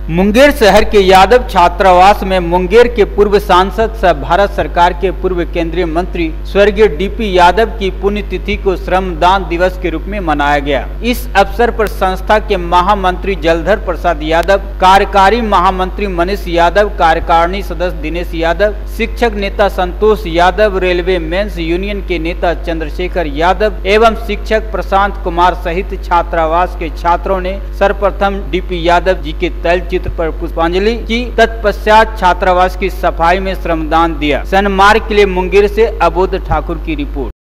मुंगेर शहर के यादव छात्रावास में मुंगेर के पूर्व सांसद सह भारत सरकार के पूर्व केंद्रीय मंत्री स्वर्गीय डीपी यादव की पुण्यतिथि को श्रमदान दिवस के रूप में मनाया गया। इस अवसर पर संस्था के महामंत्री जलधर प्रसाद यादव, कार्यकारी महामंत्री मनीष यादव, कार्यकारिणी सदस्य दिनेश यादव, शिक्षक नेता Santosh Yadav, railway men's union के नेता चंद्रशेखर यादव एवं शिक्षक प्रशांत कुमार सहित छात्रावास के छात्रों ने सर्वप्रथम डीपी यादव जी के तैलचित्र पर पुष्पांजलि की। तत्पश्चात छात्रावास की सफाई में श्रमदान दिया। सनमार्ग के लिए मुंगेर से अबोध ठाकुर की रिपोर्ट।